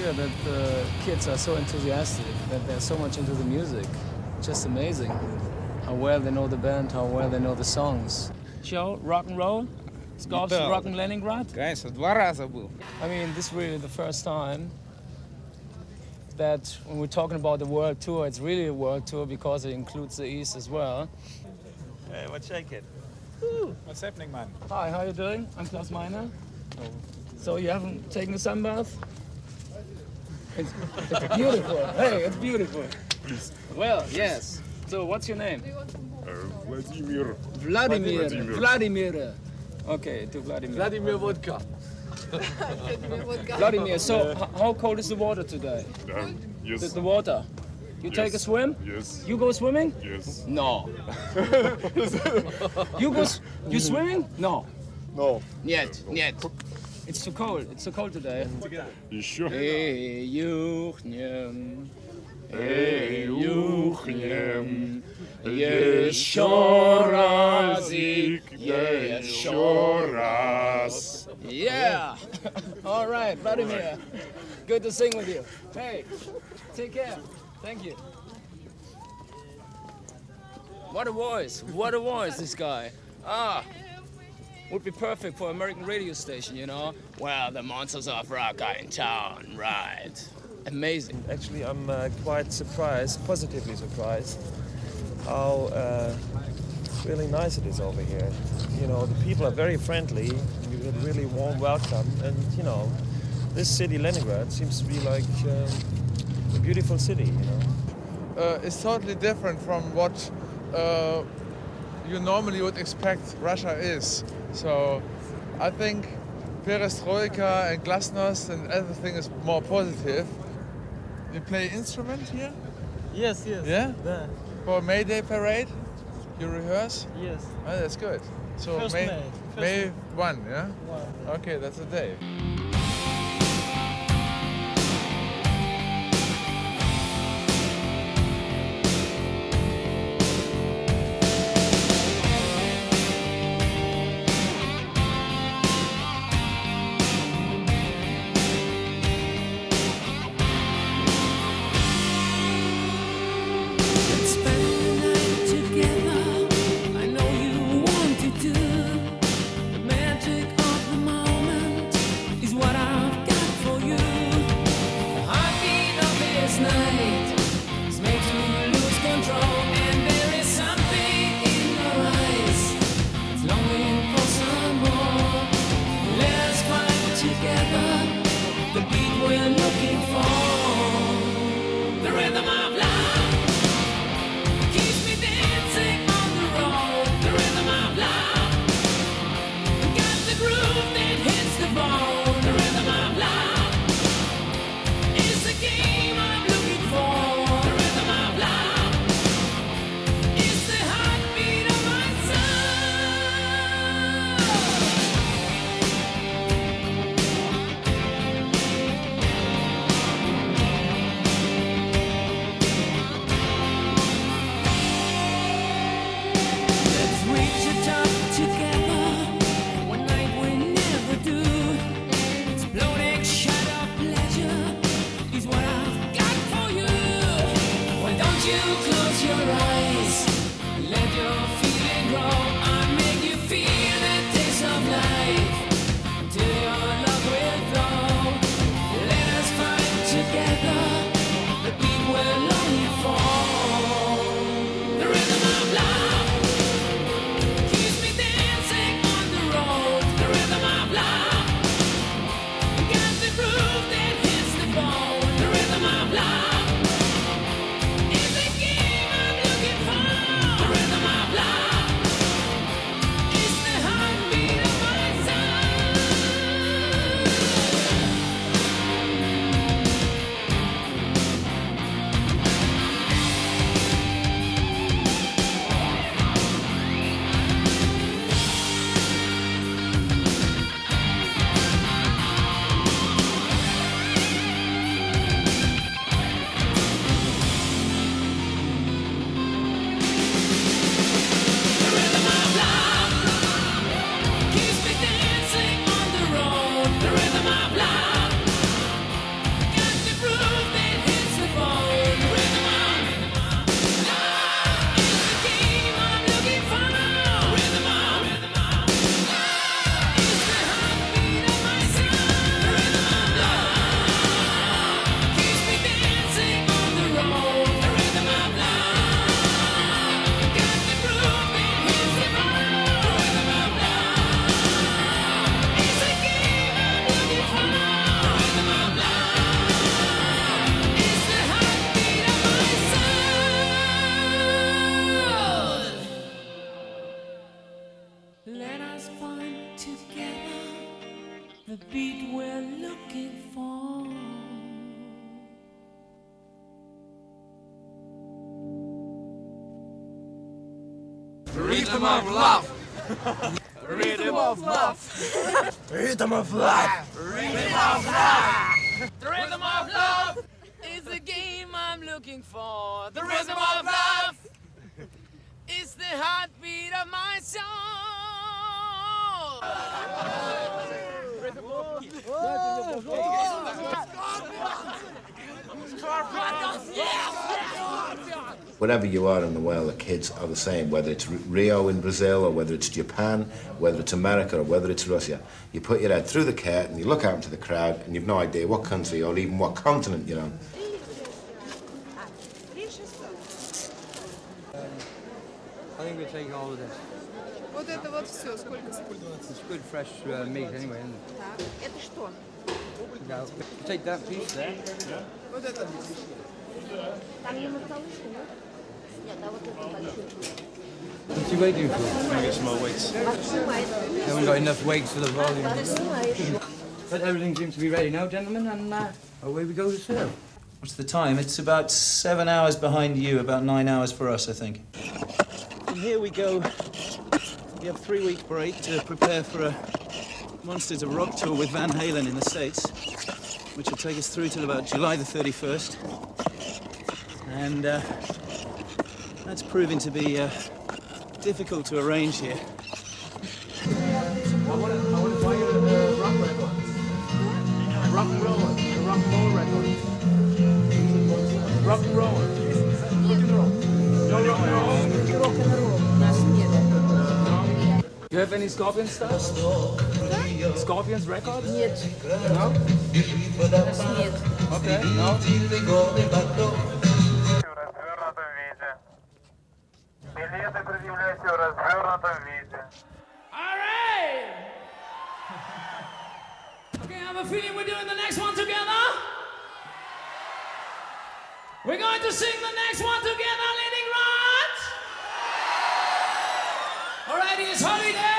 hear that the kids are so enthusiastic, that they're so much into the music. Just amazing how well they know the band, how well they know the songs. Show, rock and roll, Scorps Rock in Leningrad. Конечно, 2 раза был. I mean, this is really the first time that when we're talking about the world tour, it's really a world tour because it includes the East as well. Hey, what's shaking? What's happening, man? Hi, how are you doing? I'm Klaus Meiner. So you haven't taken a sunbath? It's beautiful. Hey, it's beautiful. Well, yes. So what's your name? Vladimir. Vladimir. Vladimir. Okay, to Vladimir. Vladimir Vodka. Vladimir, so how cold is the water today? Yes. The water? You take a swim? Yes. You go swimming? Yes. No. You swimming? No. No. Нет. It's too cold. It's too cold today. Еще. Эй, юхнем. Эй, юхнем. Еще разик, еще раз. Yeah. All right, Vladimir. Good to sing with you. Hey, take care. Thank you. What a voice. What a voice, this guy. Would be perfect for American radio station, you know? Well, the Monsters of Rock are in town, right? Amazing. Actually, I'm quite surprised, positively surprised, how really nice it is over here. You know, the people are very friendly. You get a really warm welcome, and you know, this city, Leningrad, seems to be like a beautiful city. You know, It's totally different from what you normally would expect Russia is. So I think perestroika and glasnost and everything is more positive. You play instrument here? Yes. Yeah? There. For May Day parade? You rehearse? Yes. Oh, that's good. So First May, May. May 1, yeah? 1. Okay, that's the day. Is Rhythm of love. Rhythm of love. Rhythm of love. Rhythm of love. The rhythm of love is the game I'm looking for. The rhythm of love is the heartbeat of my soul. Wherever you are in the world, the kids are the same, whether it's Rio in Brazil, or whether it's Japan, whether it's America, or whether it's Russia. You put your head through the curtain, you look out into the crowd, and you've no idea what country or even what continent you're on. I think we'll take all of this. Вот это вот все, сколько стоит? It's good fresh meat anyway, isn't it? Так, это что? Yeah. Take that piece there. Вот это. Там не макалышка, нет? Нет, а вот это большой. What's he waiting for? Maybe get some more weights. Haven't got enough weights for the volume. Ты снимаешь. But everything seems to be ready now, gentlemen, and away we go to serve. What's the time? It's about 7 hours behind you, about 9 hours for us, I think. From here we go. We have 3 week break to prepare for a Monsters of Rock tour with Van Halen in the States, which will take us through till about July the 31st. And that's proving to be difficult to arrange here. I want to buy you a rock record. Rock and roll. A rock and roll record. Rock and roll. You have any Scorpions stuff? Scorpions records? Нет. No? Нет. Okay, no? Билеты предъявляйте в развернутом виде. Alright! Okay, I have a feeling we're doing the next one together. We're going to sing the next one together, Leningrad! Alright, it's Holiday!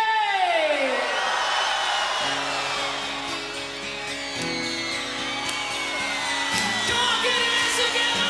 Come on, get your hands together!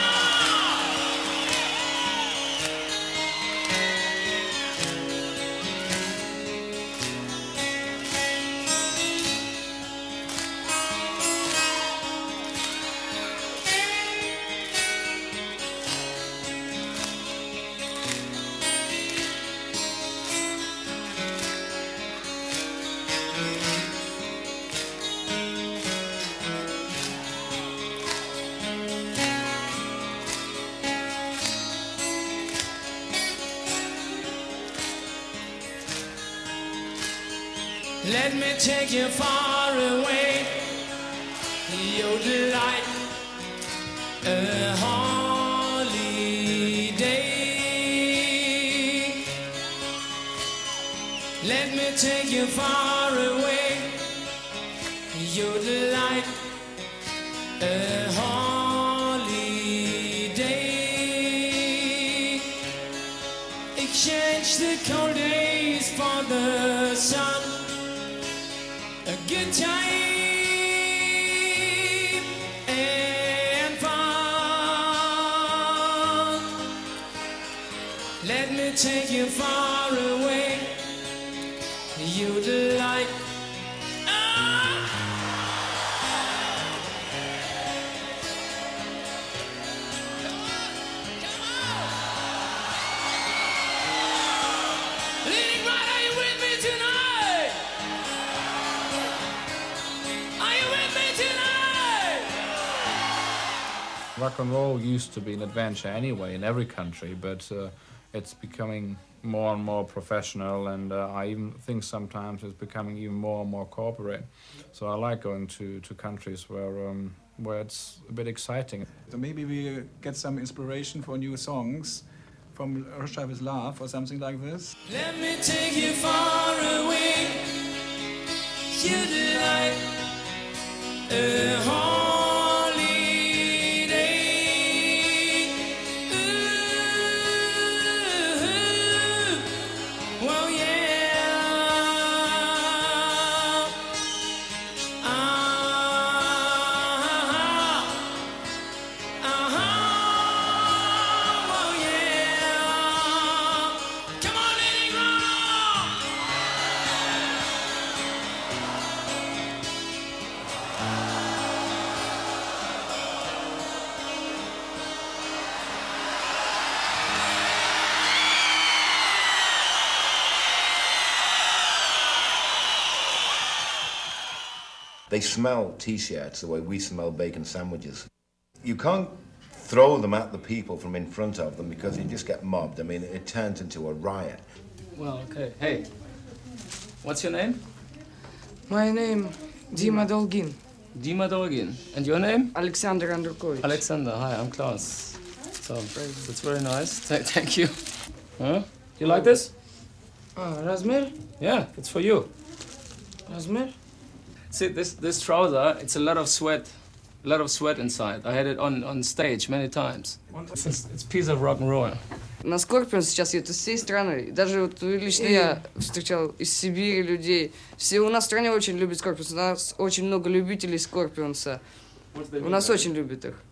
Let me take you far away, your delight, a holiday. Let me take you far away, your delight, a holiday. Exchange the cold days for the sun. A good time and fun. Let me take you far away, you delight. Leningrad, are you with me tonight? Are you with me tonight? Rock and roll used to be an adventure anyway in every country, but it's becoming more and more professional, and I even think sometimes it's becoming even more and more corporate. So I like going to countries where it's a bit exciting. So maybe we get some inspiration for new songs from Russia with Love or something like this. Let me take you far away, you delight, a holiday. Ooh, well, yeah. Well, yeah. Come on in. They smell T-shirts the way we smell bacon sandwiches. You can't throw them at the people from in front of them because you just get mobbed. I mean, it turns into a riot. Well, okay. Hey, what's your name? My name, Dima Dolgin. Dima Dolgin. And your name? Alexander Andrukovich. Alexander, hi, I'm Klaus. So, that's very nice. Thank you. Huh? You like this? Razmer? Yeah, it's for you. Razmer? See, this trouser, it's a lot of sweat inside. I had it on stage many times. It's a piece of rock and roll. На Scorpions сейчас едут из всей страны. Даже вот лично я встречал из Сибири людей. Все у нас в стране очень любят Scorpions. У нас очень много любителей Scorpions. У нас очень любят их.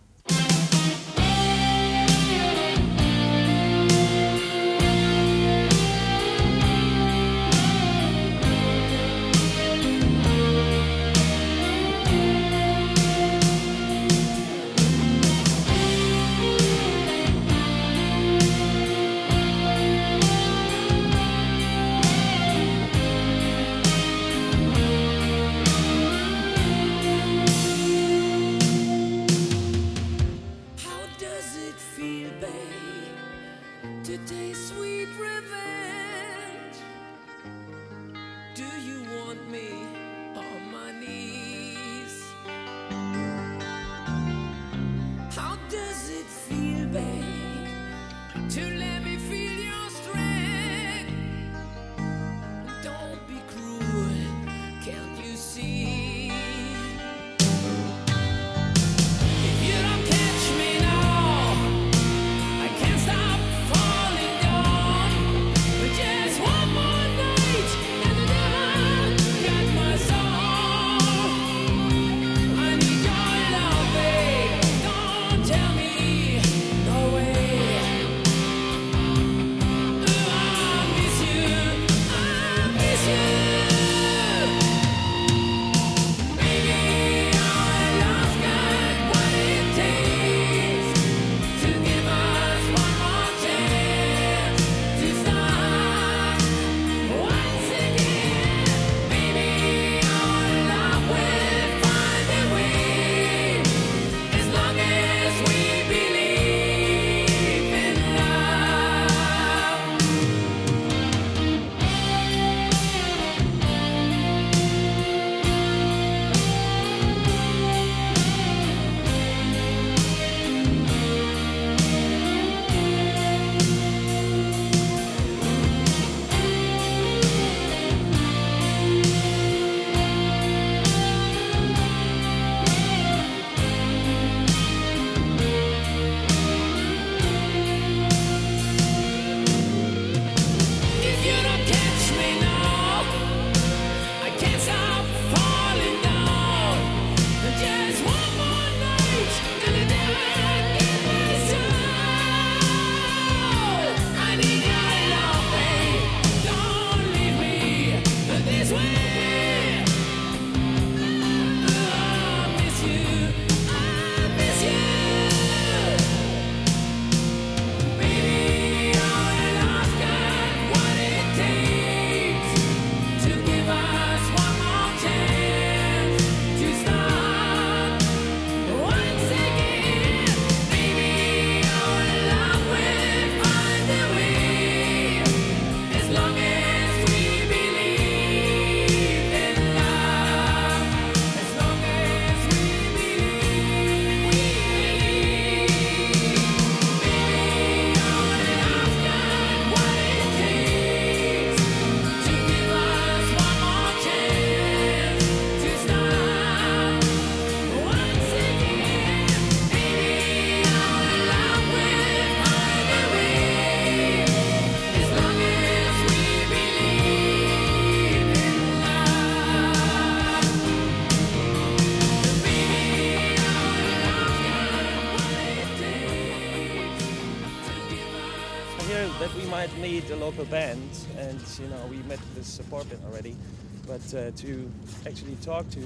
That we might need a local band, and you know we met this apartment already, but to actually talk to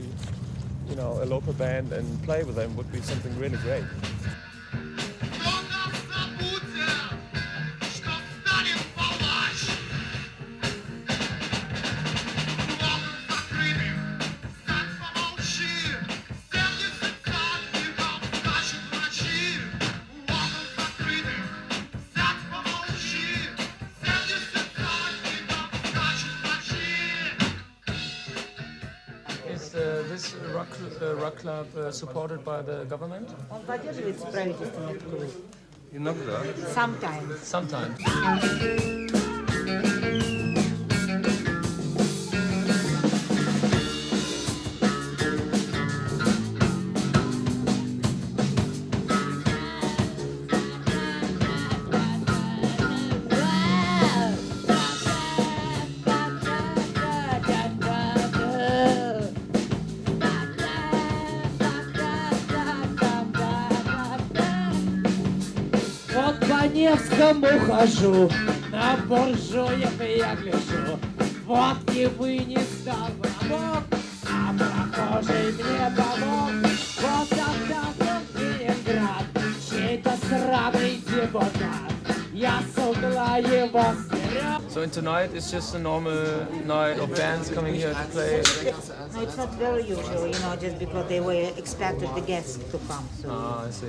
a local band and play with them would be something really great. rock club supported by the government? Он поддерживает правительственный клуб. Иногда. Sometimes. Sometimes. Вот по Невскому хожу, на буржуев я гляжу. Водки вынес дал бабок, а прохожий мне помог. Вот тогда был Ленинград, чей-то сраный депутат. Я с угла его стерег. So tonight it's just a normal night of bands coming here to play. No, it's not very usual, you know, just because they were expected the guests to come. So. Ah, I see.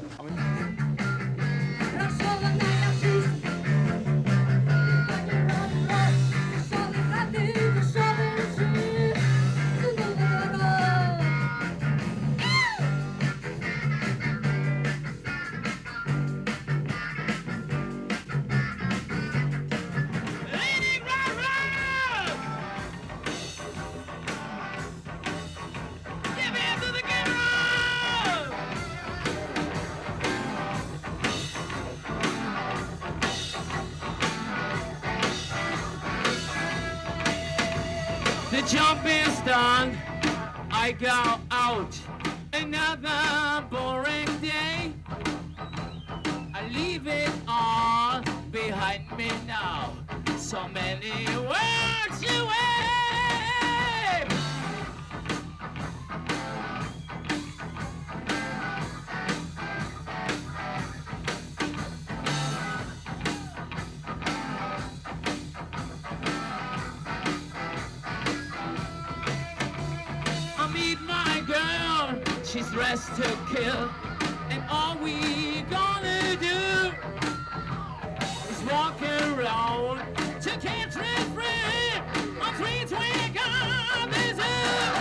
The job is done, I go out. Another boring day, I leave it all behind me now. So many words away. Meet my girl, she's dressed to kill, and all we gonna do is walk around to catch red friend on 320 this hill.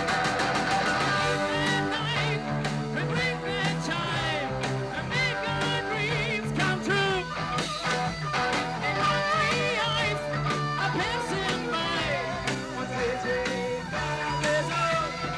At night, we bring the time and make our dreams come true. And hungry eyes are passing by on 320 this hill.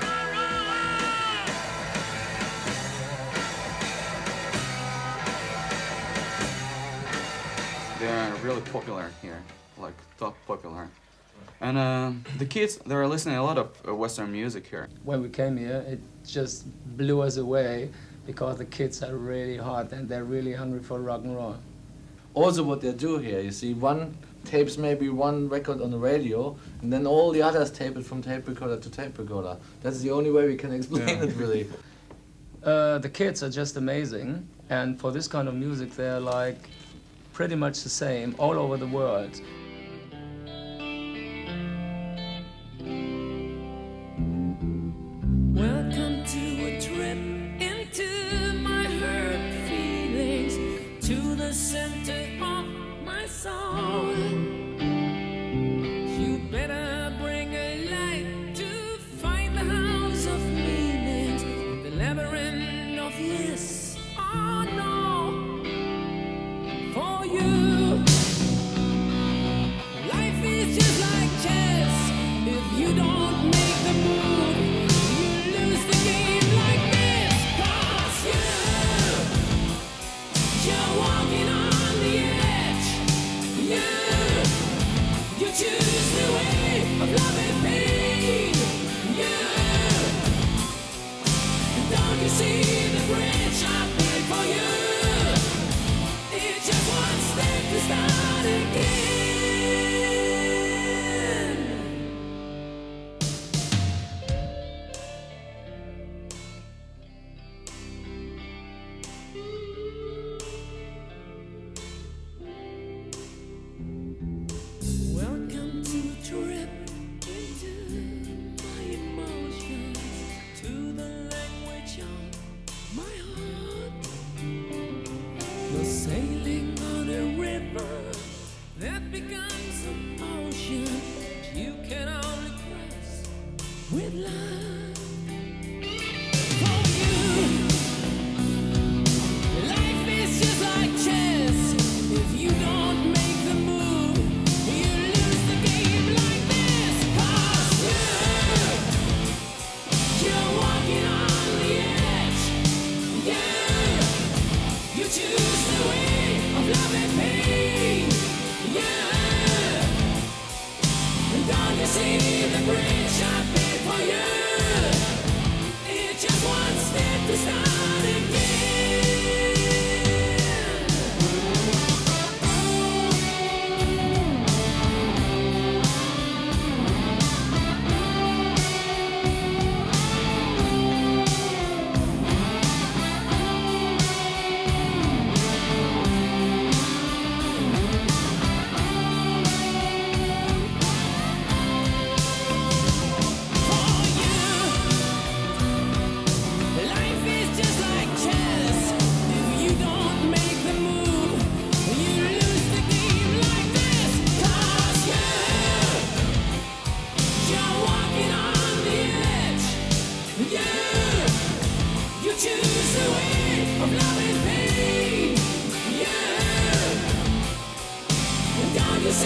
They're really popular here, like top popular. And the kids, they're listening a lot of Western music here. When we came here, it just blew us away because the kids are really hot and they're really hungry for rock and roll. Also what they do here, you see, one tapes maybe one record on the radio, and then all the others tape it from tape recorder to tape recorder. That's the only way we can explain it, really. The kids are just amazing, and for this kind of music, they're like pretty much the same all over the world. Welcome to a trip into my hurt feelings, to the center of my soul. You better bring a light to find the house of meanings, the labyrinth of yes or no. For you, life is just like chess. If you don't make the move, you lose the game like this. 'Cause you're walking on the edge. You choose the way of love and pain. Don't you see the bridge I built for you? It's just one step to start again. Welcome to a trip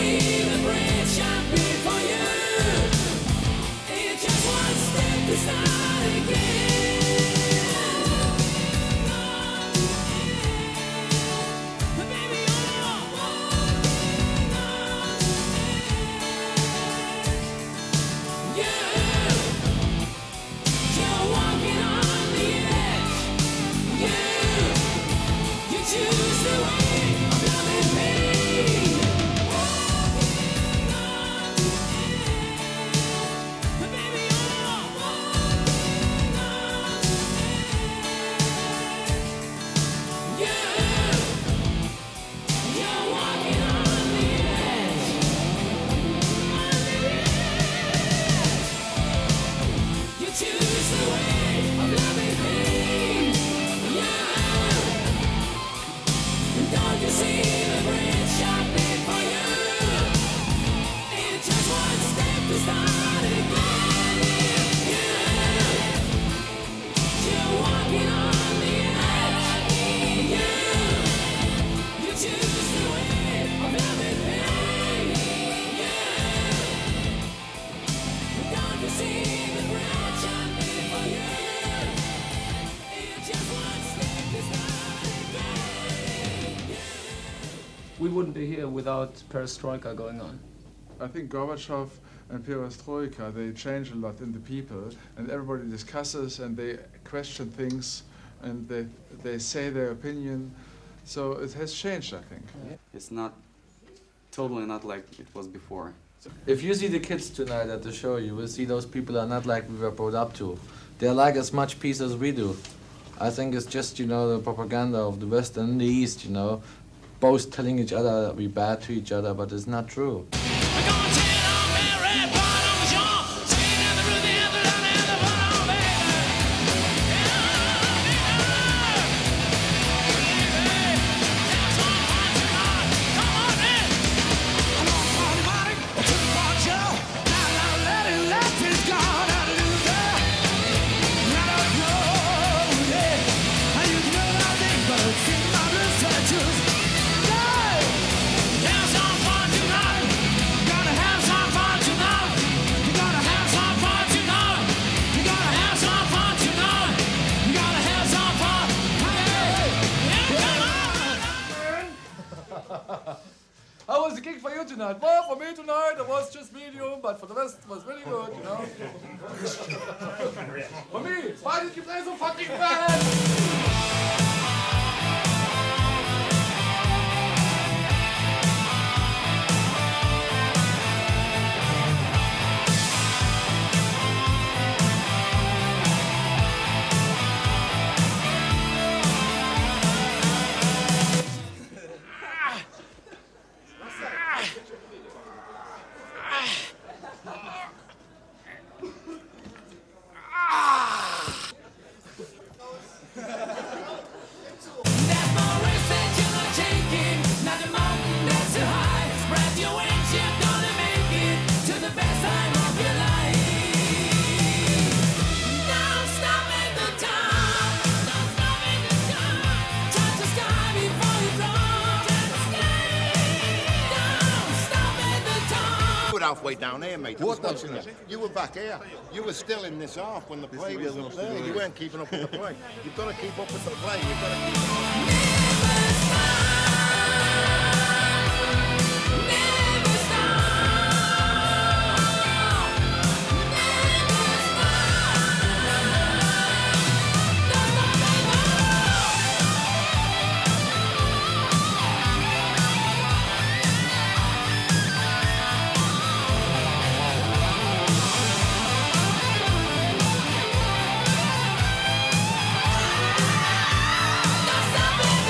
see the bridge I'm built for you. It's just one step to start again. Baby, you're walking on the edge. You're walking on the edge. You choose the way of love and pain. Baby, you're walking on you're walking on the edge. You choose the way of love and pain. Don't you see the bridge I've built for you? It's just one step to start again. You're walking on the edge. You choose the way of love and pain. Don't you see the bridge I've built for you? It's just one step to start again. We wouldn't be here without perestroika going on. I think Gorbachev and perestroika, they change a lot in the people, and everybody discusses and they question things and they say their opinion. So it has changed, I think. It's not totally not like it was before. If you see the kids tonight at the show, you will see those people are not like we were brought up to. They're like as much peace as we do. I think it's just, you know, the propaganda of the West and the East, you know, both telling each other that we're bad to each other, but it's not true. How was the gig for you tonight? Well, for me tonight, it was just medium, but for the rest, it was really good, you know? For me, why did you play so fucking bad? Halfway down there, mate. You were back here. You were still in this half when the play was up there. You weren't keeping up with the play. You've got to keep up with the play. You've got to keep Stop it!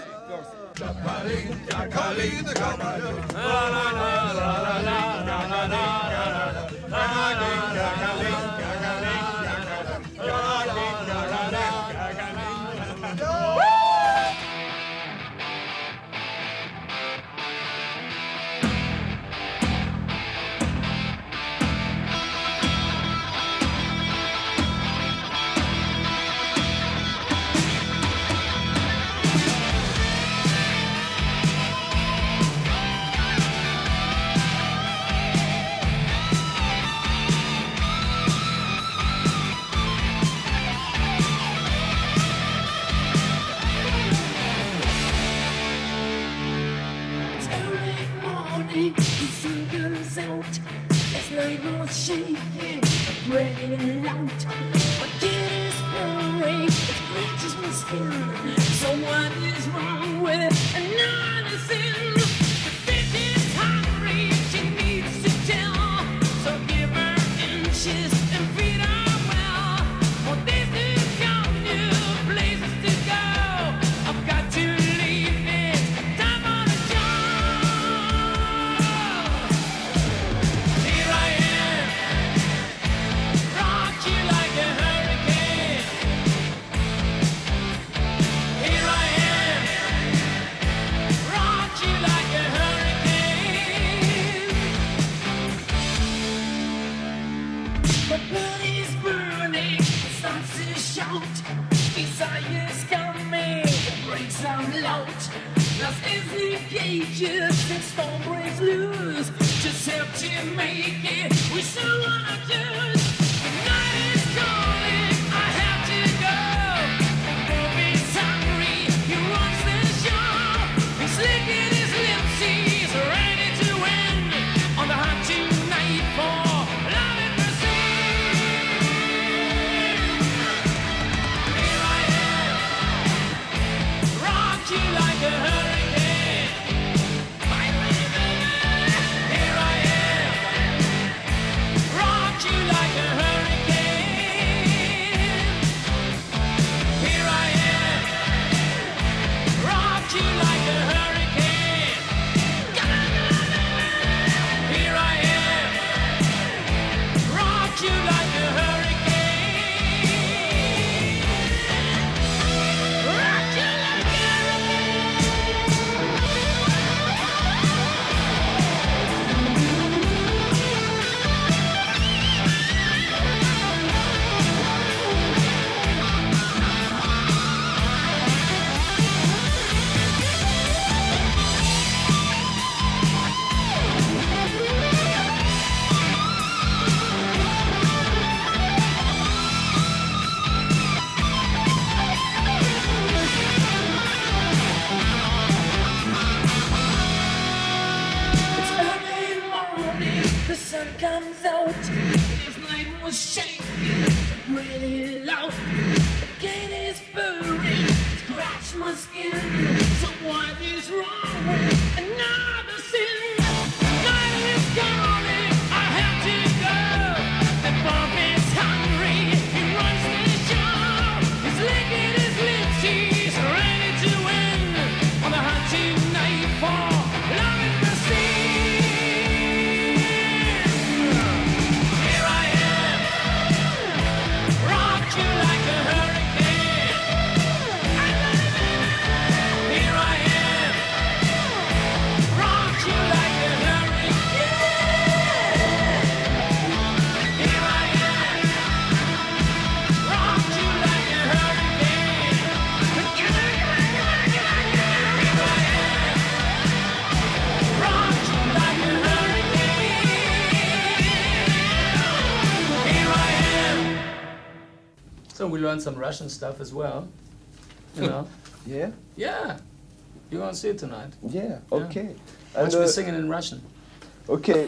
So we learned some Russian stuff as well, you know. Yeah? Yeah. You're going to see it tonight. Yeah, okay. Yeah. Watch me singing in Russian. Okay.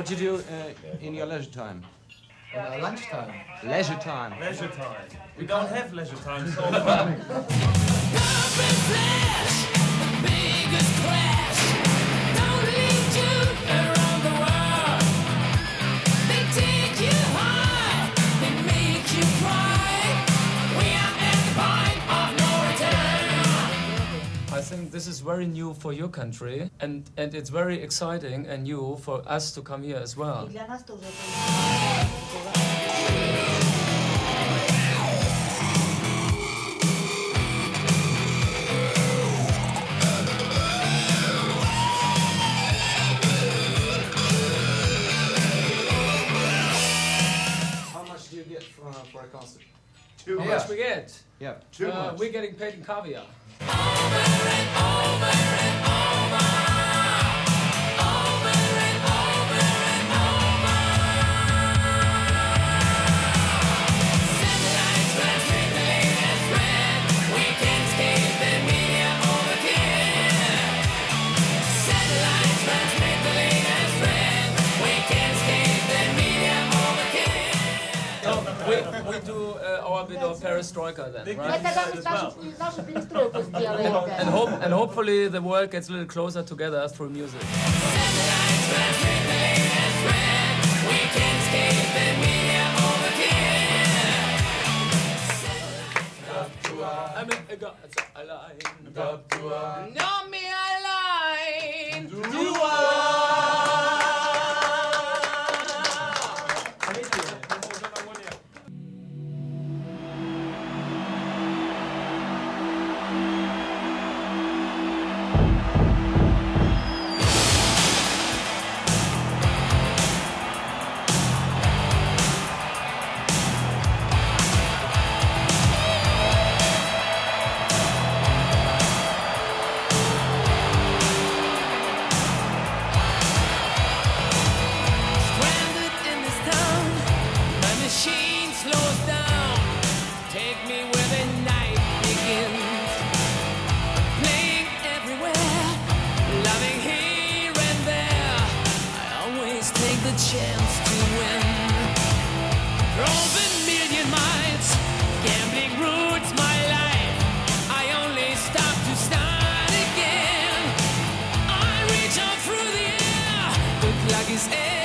What do you do in your leisure time? Lunchtime. Leisure time. Leisure time. We don't have leisure time so far. I think this is very new for your country, and it's very exciting and new for us to come here as well. Для нас тоже How much do you get for a concert? How much we get? Yeah. Too much. We're getting paid in caviar. We do our bit of perestroika then, Мы right? тогда нашу перестройку сделаем. And hopefully the world gets a little closer together through music. Know me allein. Chance to win. Drove a million miles, gambling routes my life. I only stop to start again. I reach out through the air, the clock is air.